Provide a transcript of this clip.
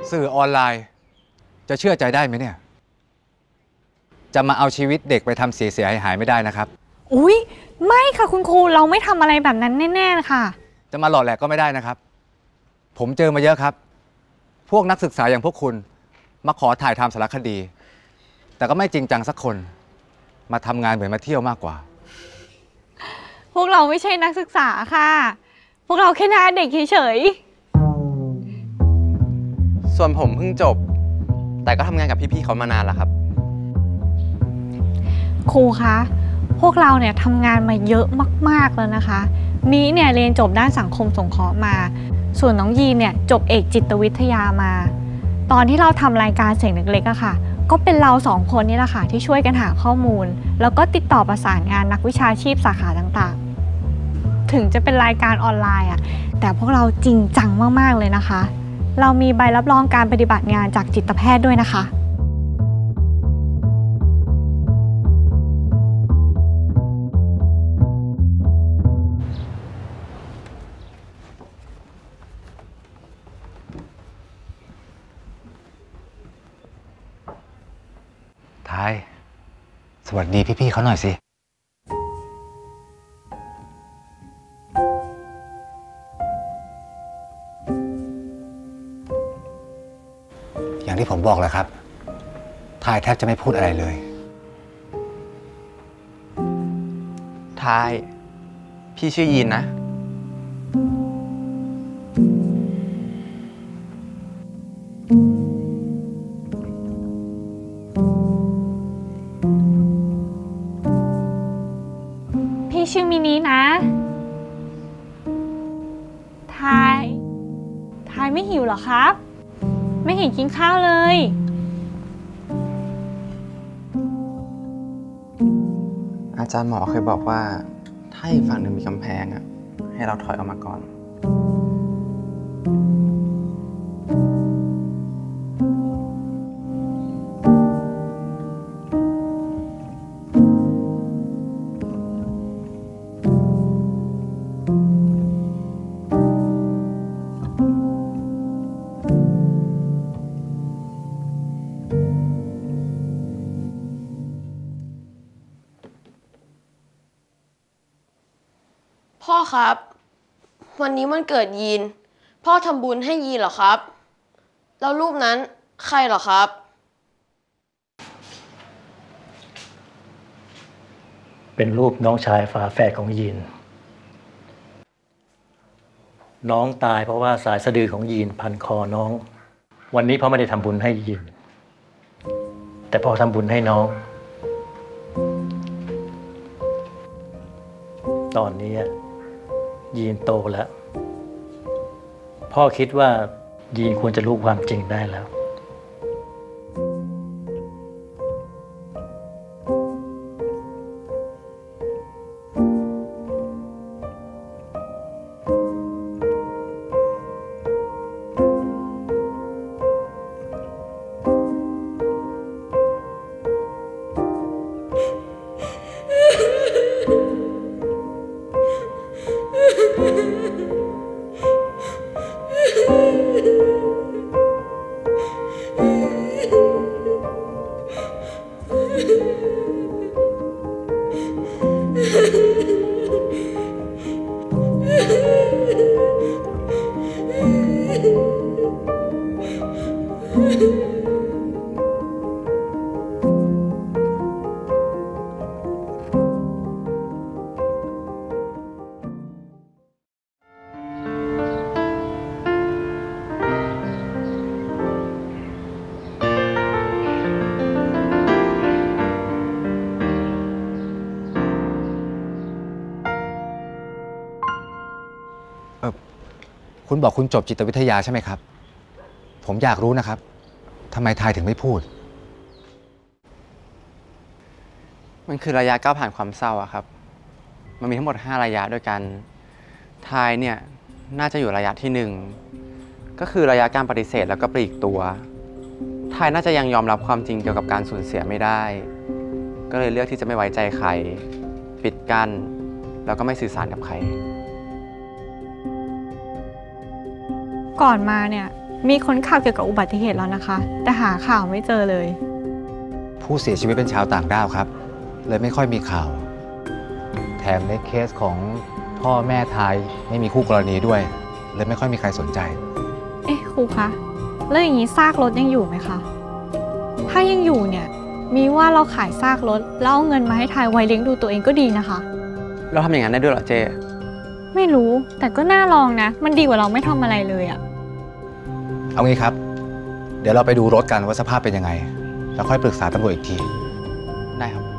สื่อออนไลน์จะเชื่อใจได้ไหมเนี่ยจะมาเอาชีวิตเด็กไปทำเสียหายไม่ได้นะครับอุ๊ยไม่ค่ะคุณครูเราไม่ทำอะไรแบบนั้นแน่ๆค่ะจะมาหล่อแหลกก็ไม่ได้นะครับผมเจอมาเยอะครับพวกนักศึกษาอย่างพวกคุณมาขอถ่ายทำสารคดีแต่ก็ไม่จริงจังสักคนมาทำงานเหมือนมาเที่ยวมากกว่าพวกเราไม่ใช่นักศึกษาค่ะพวกเราแค่หน้าเด็กเฉยส่วนผมเพิ่งจบแต่ก็ทำงานกับพี่ๆเขามานานแล้วครับครูคะพวกเราเนี่ยทำงานมาเยอะมากๆแล้วนะคะนี้เนี่ยเรียนจบด้านสังคมสงเคราะห์มาส่วนน้องยีนเนี่ยจบเอกจิตวิทยามาตอนที่เราทำรายการเสียงเล็กๆอะค่ะก็เป็นเราสองคนนี่แหละค่ะที่ช่วยกันหาข้อมูลแล้วก็ติดต่อประสานงานนักวิชาชีพสาขาต่างๆถึงจะเป็นรายการออนไลน์อะแต่พวกเราจริงจังมากๆเลยนะคะเรามีใบรับรองการปฏิบัติงานจากจิตแพทย์ด้วยนะคะทายสวัสดีพี่ๆเขาหน่อยสิอย่างที่ผมบอกแหละครับทายแทบจะไม่พูดอะไรเลยทายพี่ชื่อยีนนะพี่ชื่อมินินะทายไม่หิวเหรอครับไม่เห็นกินข้าวเลยอาจารย์หมอเคยบอกว่าถ้าอีกฝั่งหนึ่งมีกำแพงอะให้เราถอยออกมาก่อนพ่อครับวันนี้วันเกิดยีนพ่อทำบุญให้ยีนเหรอครับแล้วรูปนั้นใครเหรอครับเป็นรูปน้องชายฝาแฝดของยีนน้องตายเพราะว่าสายสะดือของยีนพันคอน้องวันนี้พ่อไม่ได้ทำบุญให้ยีนแต่พ่อทำบุญให้น้องตอนนี้ยีนโตแล้วพ่อคิดว่ายีนควรจะรู้ความจริงได้แล้วคุณบอกคุณจบจิตวิทยาใช่ไหมครับผมอยากรู้นะครับทำไมทายถึงไม่พูดมันคือระยะก้าวผ่านความเศร้าอะครับมันมีทั้งหมด5ระยะด้วยกันทายเนี่ยน่าจะอยู่ระยะที่1ก็คือระยะการปฏิเสธแล้วก็ปลีกตัวทายน่าจะยังยอมรับความจริงเกี่ยวกับการสูญเสียไม่ได้ก็เลยเลือกที่จะไม่ไว้ใจใครปิดกั้นแล้วก็ไม่สื่อสารกับใครก่อนมาเนี่ยมีค้นข่าวเกี่ยวกับอุบัติเหตุแล้วนะคะ แต่หาข่าวไม่เจอเลยผู้เสียชีวิตเป็นชาวต่างด้าวครับ เลยไม่ค่อยมีข่าว แถมในเคสของพ่อแม่ทายไม่มีคู่กรณีด้วย เลยไม่ค่อยมีใครสนใจเอ๊ะครูคะแล้วอย่างนี้ซากรถยังอยู่ไหมคะ ถ้ายังอยู่เนี่ยมีว่าเราขายซากรถแล้วเอาเงินมาให้ทายไว้เลี้ยงดูตัวเองก็ดีนะคะเราทำอย่างนั้นได้ด้วยเหรอเจไม่รู้แต่ก็น่าลองนะ มันดีกว่าเราไม่ทำอะไรเลยอะเอางี้ครับ เดี๋ยวเราไปดูรถกันว่าสภาพเป็นยังไง แล้วค่อยปรึกษาตำรวจอีกทีได้ครับ